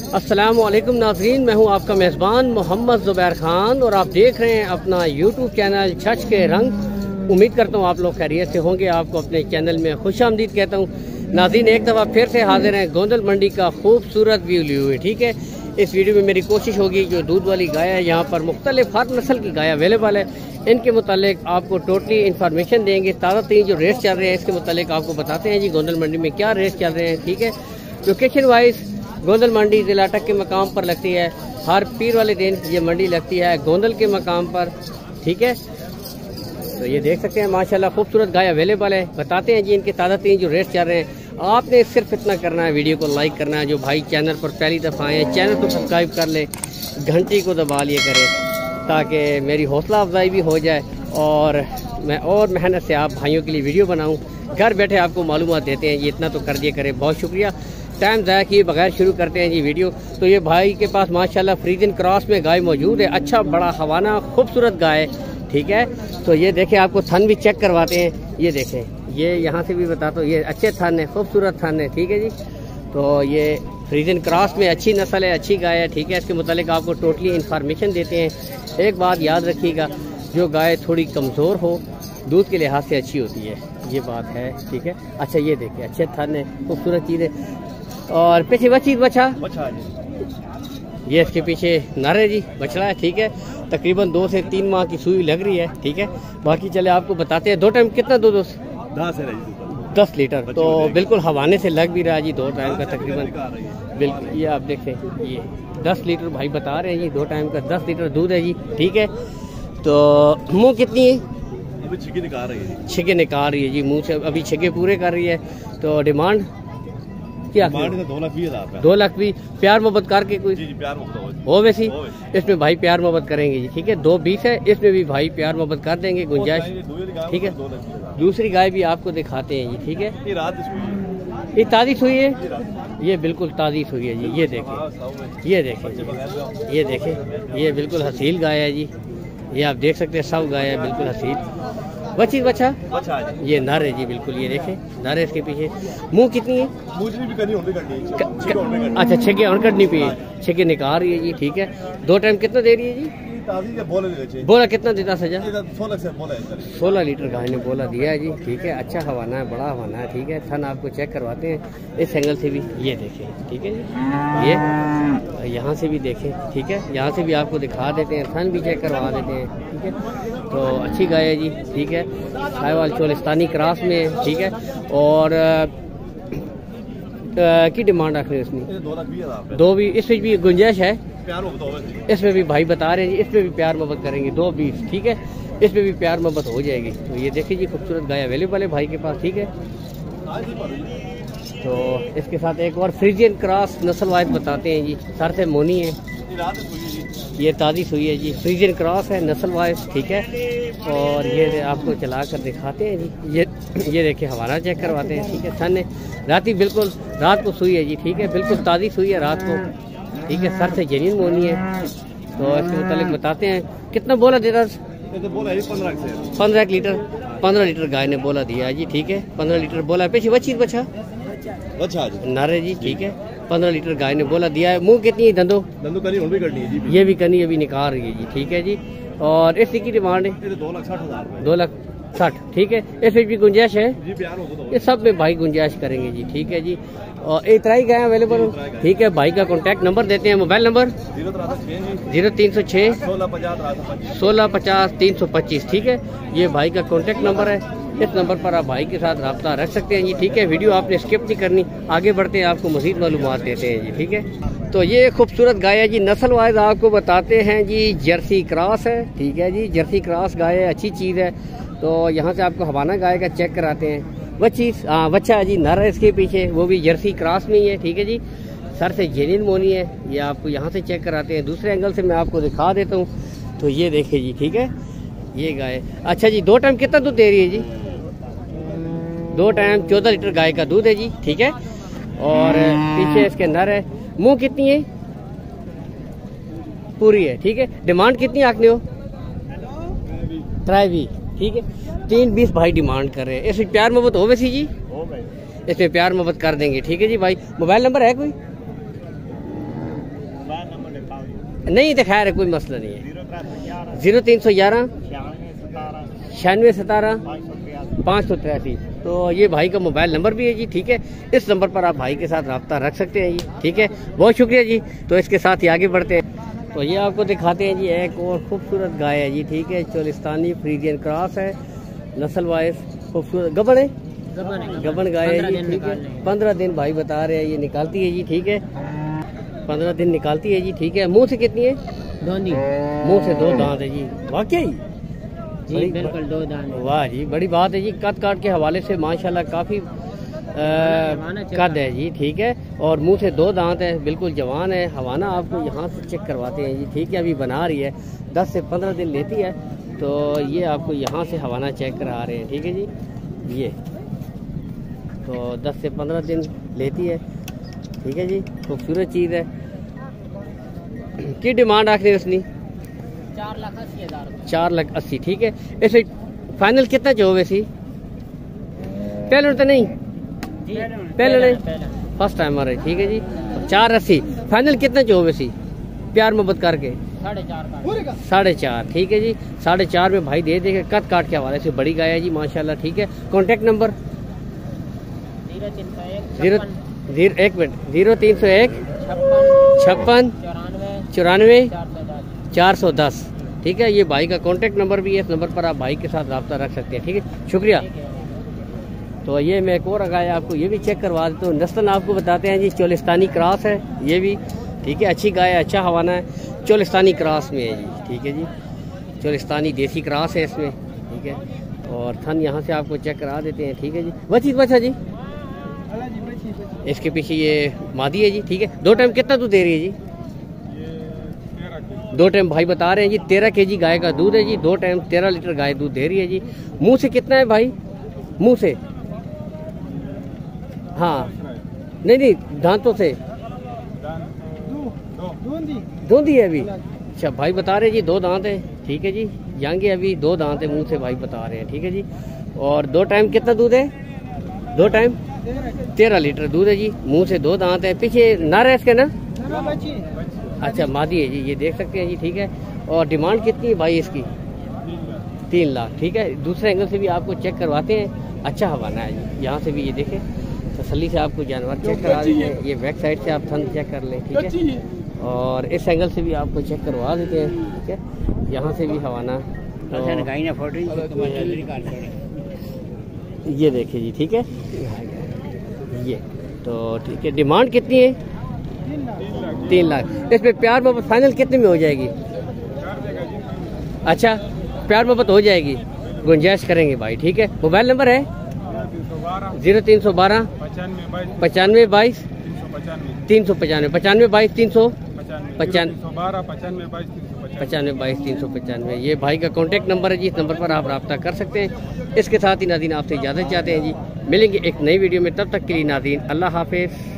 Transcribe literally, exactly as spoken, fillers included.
अस्सलामुअलैकुम नाज़रीन, मैं हूं आपका मेज़बान मोहम्मद ज़ुबैर खान और आप देख रहे हैं अपना यूट्यूब चैनल छछ के रंग। उम्मीद करता हूं आप लोग खैरियत से होंगे। आपको अपने चैनल में खुशामदीद कहता हूं। नाज़रीन, एक दफ़ा फिर से हाजिर हैं गोंदल मंडी का खूबसूरत व्यू लिए हुए। ठीक है, इस वीडियो में मेरी कोशिश होगी जो दूध वाली गाय है, यहाँ पर मुख्तलिफ हर नस्ल की गाय अवेलेबल है, इनके मुतालिक आपको टोटली इन्फॉर्मेशन देंगे। ताज़ा तरीन जो रेट चल रहे हैं इसके मुतालिक आपको बताते हैं जी गोंदल मंडी में क्या रेट चल रहे हैं। ठीक है, लोकेशन वाइज गोंदल मंडी ज़िला अटक के मकाम पर लगती है। हर पीर वाले दिन ये मंडी लगती है गोंदल के मकाम पर। ठीक है, तो ये देख सकते हैं माशाल्लाह खूबसूरत गाय अवेलेबल है। बताते हैं जी इनके ताज़ा तीन जो रेट चल रहे हैं। आपने सिर्फ इतना करना है, वीडियो को लाइक करना है। जो भाई चैनल पर पहली दफ़ा आए हैं चैनल को सब्सक्राइब कर ले, घंटी को दबा लिए करें ताकि मेरी हौसला अफजाई भी हो जाए और मैं और मेहनत से आप भाइयों के लिए वीडियो बनाऊँ। घर बैठे आपको मालूमात देते हैं, ये इतना तो कर दिया करें। बहुत शुक्रिया। टाइम ज़ाया किए बगैर शुरू करते हैं जी वीडियो। तो ये भाई के पास माशाल्लाह फ्रीजन क्रॉस में गाय मौजूद है। अच्छा बड़ा हवाना खूबसूरत गाय। ठीक है, तो ये देखें, आपको थन भी चेक करवाते हैं। ये देखें, ये यहाँ से भी बताता हूँ, ये अच्छे थन है, खूबसूरत थन है। ठीक है जी, तो ये फ्रीजन क्रॉस में अच्छी नस्ल है, अच्छी गाय है। ठीक है, इसके मुतालिक आपको टोटली इन्फॉर्मेशन देते हैं। एक बात याद रखिएगा, जो गाय थोड़ी कमज़ोर हो दूध के लिहाज से अच्छी होती है, ये बात है। ठीक है, अच्छा ये देखिए अच्छे थन है, खूबसूरत चीज़ है। और पीछे बची बचा ये इसके पीछे नर है जी, बछड़ा है। ठीक है, तकरीबन दो से तीन माह की सुई लग रही है। ठीक है, बाकी चले आपको बताते हैं। दो टाइम कितना दूध? दस लीटर। तो बिल्कुल हवाने से लग भी रहा है जी, दो टाइम का तकरीबन। बिल्कुल ये आप देखें, ये दस लीटर भाई बता रहे हैं जी, दो टाइम का दस लीटर दूध है जी। ठीक है, तो मुँह कितनी है? अभी छिके निकाल रही है। छिके निकाल रही है जी, मुँह से अभी छिके पूरे कर रही है। तो डिमांड क्या? दो लाख बीस हजार। दो लाख भी प्यार मोहब्बत करके कोई जी जी प्यार मोहब्बत हो वैसी इसमें भाई प्यार मोहब्बत करेंगे जी। ठीक है, दो बीस है, इसमें भी भाई प्यार मोहब्बत कर देंगे, गुंजाइश। ठीक है, दूसरी गाय भी आपको दिखाते हैं जी। ठीक है, ये ताज़ी सुई है, ये बिल्कुल ताज़ी सुई है जी। ये देखें, ये देखें, ये देखें, ये बिल्कुल हसील गाय है जी। ये आप देख सकते हैं, सब गाय है बिल्कुल हसील। बची बचा ये नर है जी, बिल्कुल ये देखें नर है इसके पीछे। मुंह कितनी है? भी करनी होगी करनी। अच्छा, छे और कटनी पे छे निकाल रही है जी। ठीक है, दो टाइम कितना दे रही है जी? बोला कितना देता सजा? सोलह लीटर गाय ने बोला दिया है जी। ठीक है, अच्छा हवाना है, बड़ा हवाना है। ठीक है, थन आपको चेक करवाते हैं इस एंगल से भी, ये देखें। ठीक है जी, ये यहाँ से भी देखें। ठीक है, यहाँ से भी आपको दिखा देते हैं, थन भी चेक करवा देते हैं। ठीक है, तो अच्छी गाय है जी। ठीक है, साहिवाल चोलिस्तानी क्रॉस में है। ठीक है, और आ, की डिमांड रखनी है इसमें? दो भी, इसमें भी गुंजाइश है, इसमें भी भाई बता रहे हैं जी, इसमें भी प्यार मोहब्बत करेंगे, दो बीस। ठीक है, इसमें भी प्यार मोहब्बत हो जाएगी। तो ये देखिए जी, खूबसूरत गाय अवेलेबल है भाई के पास। ठीक है, तो इसके साथ एक और फ्रीजियन क्रॉस नस्ल वाइज बताते हैं जी। सर से मोनी है, ये ताज़ी सुई है जी, फ्रीजियन क्रॉस है नस्ल वाइज। ठीक है, और ये आपको चला कर दिखाते हैं जी। ये ये देखिए हवाना चेक करवाते हैं। ठीक है, सन है, रात ही बिल्कुल रात को सुई है जी। ठीक है, बिल्कुल ताज़ी सुई है रात को। ठीक है, सर से जेन्युइन मोनी है। तो इसके मुतालिक बताते हैं। कितना बोला देता? पंद्रह लीटर पंद्रह लीटर गाय ने बोला दिया जी। ठीक है, पंद्रह लीटर बोला। पीछे बची बचा नारे जी। ठीक है, पंद्रह लीटर गाय ने बोला दिया है। मुँह कितनी है? दंदो दंदो करनी भी करनी है जी, ये भी करनी अभी निकाल रही है जी। ठीक है जी, और इसकी की डिमांड है? दो लाख साठ हजार दो लाख साठ। ठीक है, इसमें भी गुंजाइश है जी, प्यार हो ये सब में भाई गुंजाइश करेंगे जी। ठीक है जी, और इतना ही गाय अवेलेबल हो। ठीक है, भाई का कॉन्टैक्ट नंबर देते हैं। मोबाइल नंबर जीरो तीन सौ छः सोलह पचास तीन सौ पच्चीस। ठीक है, ये भाई का कॉन्टैक्ट नंबर है, इस नंबर पर आप भाई के साथ रब्ता रख सकते हैं जी। ठीक है, वीडियो आपने स्किप नहीं करनी, आगे बढ़ते हैं, आपको मज़ीद मालूमात देते हैं जी। ठीक है, तो ये खूबसूरत गाय है जी, नस्ल वाइज आपको बताते हैं जी। जर्सी क्रॉस है। ठीक है जी, जर्सी क्रॉस गाय है, अच्छी चीज़ है। तो यहाँ से आपको हवाना गाय का चेक कराते हैं। बच्ची बच्चा है जी, नर है इसके पीछे, वो भी जर्सी क्रॉस में ही है। ठीक है जी, सर से जेन्युइन मोनी है, ये आपको यहाँ से चेक कराते हैं। दूसरे एंगल से मैं आपको दिखा देता हूँ। तो ये देखिए जी। ठीक है, ये गाय अच्छा जी, दो टाइम कितना दूध दे रही है जी? दो टाइम चौदह लीटर गाय का दूध है जी। ठीक है, और पीछे इसके नर है। मुँह कितनी है? पूरी है। ठीक है, डिमांड कितनी आखने हो? त्राई। ठीक है, तीन बीस भाई डिमांड कर रहे हैं। इसमें प्यार मोहब्बत हो वैसी जी, इसमें प्यार मोहब्बत कर देंगे। ठीक है जी भाई, मोबाइल नंबर है कोई? नहीं तो खैर है, कोई मसला नहीं है। जीरो तीन सौ ग्यारह छियानवे सतारह पाँच सौ तिरासी। तो ये भाई का मोबाइल नंबर भी है जी, ठीक है। इस नंबर पर आप भाई के साथ रब्ता रख सकते हैं जी, ठीक है। बहुत शुक्रिया जी। तो इसके साथ ही आगे बढ़ते हैं। तो ये आपको दिखाते हैं जी एक और खूबसूरत गाय है जी, ठीक है। चोलिस्तानी फ्रीजियन क्रॉस है, नस्ल वाइज खूबसूरत गबन है, गबन गाय है जी, ठीक है। पंद्रह दिन भाई बता रहे हैं ये निकालती है जी, ठीक है। पंद्रह दिन निकालती है जी, ठीक है। मुँह से कितनी है? मुँह से दो दांत है जी, वाकई जी बिल्कुल दो दांत। वाह जी, बड़ी बात है जी। कद काट के हवाले से माशाल्लाह काफ़ी कद है जी, ठीक है। और मुंह से दो दांत है, बिल्कुल जवान है। हवाना आपको यहाँ से चेक करवाते हैं जी, ठीक है। अभी बना रही है, दस से पंद्रह दिन लेती है। तो ये आपको यहाँ से हवाना चेक करा रहे हैं, ठीक है जी। ये तो दस से पंद्रह दिन लेती है, ठीक है जी। खूबसूरत चीज़ है। की डिमांड आखिरी उसने? चार लाख अस्सी हजार चार लाख अस्सी, ठीक है। ऐसे फाइनल कितना जो वैसी? पहले तो नहीं, पहले नहीं, फर्स्ट टाइम आ रही, ठीक है जी। चार अस्सी फाइनल कितना जो वैसी प्यार मोहब्बत करके? साढ़े चार साढ़े चार, ठीक है जी। साढ़े चार में भाई दे देंगे। कद काट के हवाले से बड़ी गाय है जी माशाल्लाह, ठीक है। कॉन्टेक्ट नंबर जीरो तीन सौ एक जीरो जीरो एक मिनट जीरो तीन सौ एक छप्पन छप्पन चौरानवे चौरानवे चार सौ दस चार सौ दस, ठीक है। ये भाई का कॉन्टेक्ट नंबर भी है, इस नंबर पर आप भाई के साथ रब्ता रख सकते हैं, ठीक है। शुक्रिया। तो ये मैं एक और गाय आपको ये भी चेक करवा देता हूँ। नस्ल आपको बताते हैं जी, चोलिस्तानी क्रॉस है ये भी, ठीक है। अच्छी गाय है, अच्छा हवाना है, चोलिस्तानी क्रॉस में है जी, ठीक है जी। चोलिस्तानी देसी क्रॉस है इसमें, ठीक है। और थन यहाँ से आपको चेक करा देते हैं, ठीक है जी। बची बचा जी, इसके पीछे ये मादी है जी, ठीक है। दो टाइम कितना दूध दे रही है जी? दो टाइम भाई बता रहे हैं जी, तेरह के जी गाय का दूध है जी। दो टाइम तेरह लीटर गाय दूध दे रही है जी। मुंह से कितना है भाई? मुंह से, हाँ नहीं नहीं दांतों से धोंदी है अभी। अच्छा भाई बता रहे हैं जी दो दांत है, ठीक है जी। जाएंगे अभी दो दांत है, मुंह से भाई बता रहे हैं, ठीक है जी। और दो टाइम कितना दूध है? दो टाइम तेरह लीटर दूध है जी। मुंह से दो दांत है। पीछे नर है इसके ना? अच्छा मादी है जी, ये देख सकते हैं जी, ठीक है। और डिमांड कितनी है भाई इसकी? तीन लाख, ठीक है। दूसरे एंगल से भी आपको चेक करवाते हैं, अच्छा हवाना है जी। यहाँ से भी ये देखें, तसल्ली से आपको जानवर चेक करा देते हैं। ये बैक साइड से आप थन चेक कर लें, ठीक है। और इस एंगल से भी आपको चेक करवा देते हैं, ठीक है। यहाँ से भी हवाना तो ये देखिए जी, ठीक है। ये तो ठीक है। डिमांड कितनी है? तीन लाख। इसमें प्यार मोहब्बत फाइनल कितने में हो जाएगी? अच्छा प्यार मोहब्बत हो जाएगी, गुंजाइश करेंगे भाई, ठीक है। मोबाइल नंबर है जीरो तीन सौ बारह पचानवे बाईस तीन सौ पचानवे पचानवे बाईस तीन सौ पचानवे बाईस तीन सौ पचानवे। ये भाई का कॉन्टेक्ट नंबर है जी, इस नंबर पर आप रब्ता कर सकते हैं। इसके साथ ही नाज़रीन आपसे इजाज़त चाहते हैं जी। मिलेंगे एक नई वीडियो में, तब तक के लिए नाज़रीन अल्लाह हाफिज़।